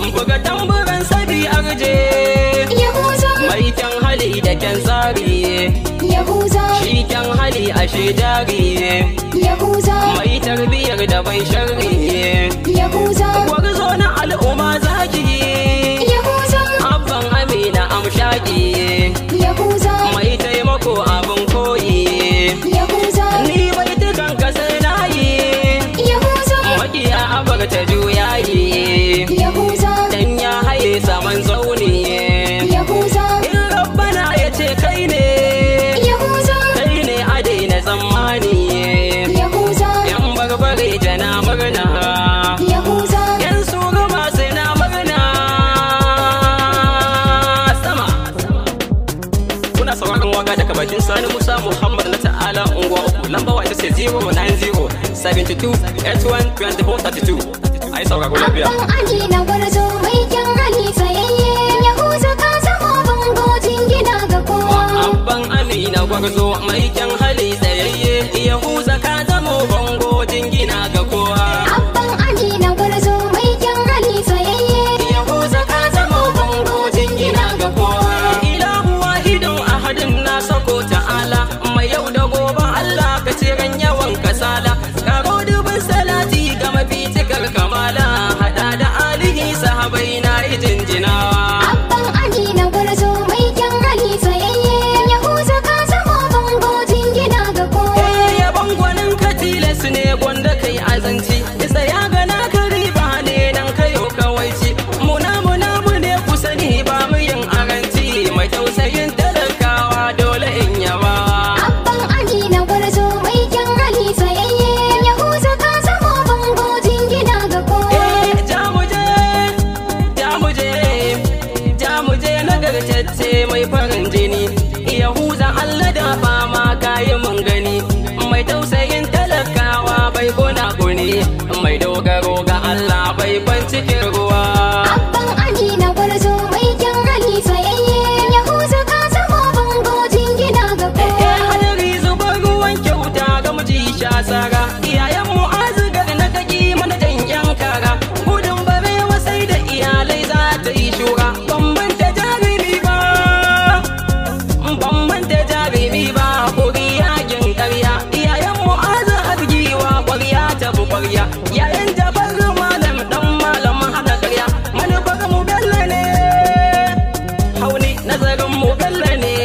buga tamburan sabi arje yahuza mai kyan hali da kyan tsari yahuza shi kyan hali ashe jari yahuza mai tarbiyar da bai sharri yahuza gwarzo na al'umma zaki yahuza abban amina amshaki yahuza mai taimako abin koyi yahuza ni bai dukan kasar nayi yahuza makiya abar ta juyayi yahuza dan ya haye saman zaune yahuza in rabbana ya ce kai ne yahuza kai ne a daina tsammani yahuza yan barbare tana murna yahuza yan suru masu na murna sama. Kuna sauraron waka daga bakin Sani Musa Muhammad na ta'ala unguwa uku lamba wa ita ce 090 72 81 24 32. Ai sauraro lafiya. abban amina gwarzo mai kyan hali tsayayye yahuza ka zama bango jingina ga kowa Abban Amina gwarzo mai kyan hali tsayayye yahuza ka zamo bango jingina ga kowa. abban amina gwarzo mai kyan hali tsayayye yahuza ka zamo bango jingina ga kowa. Ilahu wahidun ahadin na sako ta'ala mai yau da gobe Allah ka ran yawan kasala karo dubin salati ga mafitikar kamala hada da alihi sahabai na jinjinawa. abban amina gwarzo mai kyan hali tsayayye yahuza ka zama bango jingina ga kowa Yabon gwanin ka tilas ne gwanda kai azanci isa ya gana ka riba ne dan kayo kawaici muna mu ne kusa ni ba mu yin aranci mai tausayin talakawa dole in yaba. abban amina gwarzo mai kyan hali tsayayye yahuza ka zama bango jingina ga kowa jamuje nagartacce mai farin jini yahuza Allah da fama kayi mun gani mai tausayin talakawa bai gona guni mai dogaro ga Allah bai ban cikin ruwa. abban amina gwarzo mai kyan hali tsayayye yahuza ka zama bango jingina ga kowa hadari zubar ruwan kyauta ga miji sha tsara iyayen mu azugar na kaki mana jan yan kara gudun barewa sai da iyalai za ta yi shura ban manta jarumi ba kuri yakin karya iyayen mu azu argiwa kwarya ta bu kwarya yayin jabar malam dan malam hana karya manufar mu bello ne hauni nazarin mu bello ne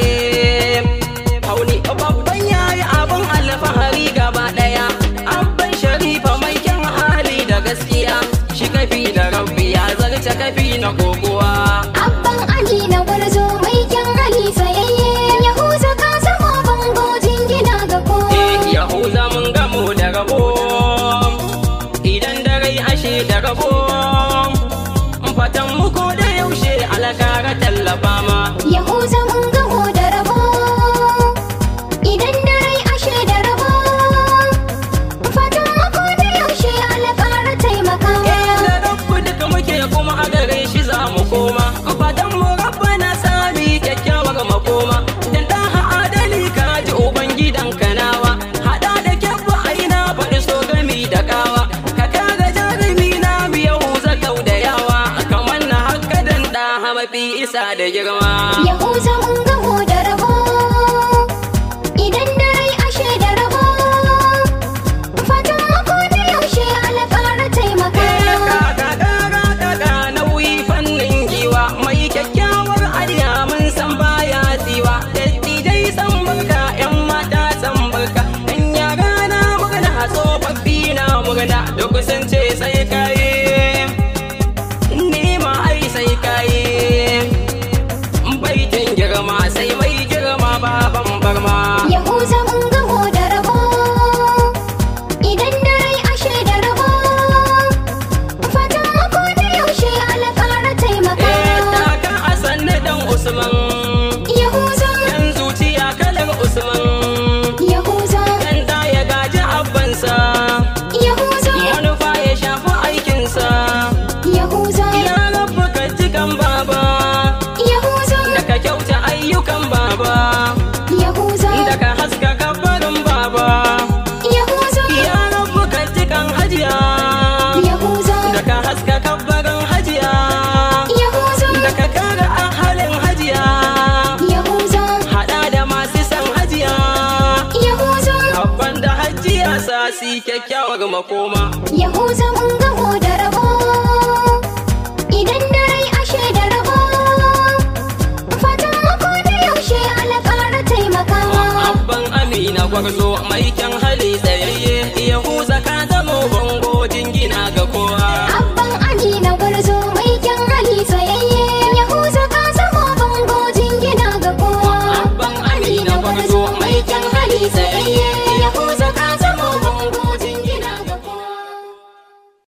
hauni babban yayi abun alfahari gaba daya abban sharifa mai kyan hali da gaskiya shi kafi da rabbi ya zarce kafi na kokowa. abban amina gwarzo mai kyan hali tsayayye yahuza ka zama bango jingina ga kowa yahuza mun gamu da rabo idan da rai ashe da rabo fatan muku da yaushe alakara tallafa ma yahuza mun gamo da rabo idan da rai ashe da rabo fatan mako da yaushe alƙara taimakawa da rabbu duka muke kuma a gare shi za mu koma fatan mu rabba na sami kyakkyawar makoma dan da adali ka ji uban gidan kanawa hada da kyabba aina faɗi so gami da kawa ka kaga jarumi na biyau zakau da yawa kamar na haka dan da mafi isa da girma. yahuza mun gamo da rabo idan da rai ashe da rabo fatan mako da yaushe alƙara taimakawa Kaka nauyi fannin giwa mai kyakkyawar aliya mun san baya tsiwa dattijai san barka yan mata san barka yan yara na murna tsofaffi na murna duk sun ce sai kayi ni ma ai sai kayi baitin girma sai mai girma baban barma. yahuza mun gamo da rabo idan da rai ashe da rabo fatan mako da yaushe alƙara taimakawa Taka a sanne dan Usman yahuza yan zuciya kalar Usman yahuza dan da ya gaji abbansa yahuza manufa ya sa si kyakkyawar makoma. Yahuza mun gamo da rabo, idan da rai ashe da rabo. Fatan mako da yaushe ala ƙara taimakawa. Abban Amina gwarzo mai kyan hali tsaye.